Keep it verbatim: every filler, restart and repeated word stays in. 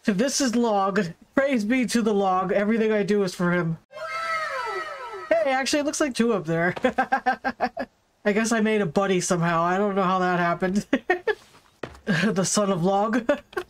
This is Log. Praise be to the Log. Everything I do is for him. Hey, actually, it looks like two up there. I guess I made a buddy somehow. I don't know how that happened. The son of Log.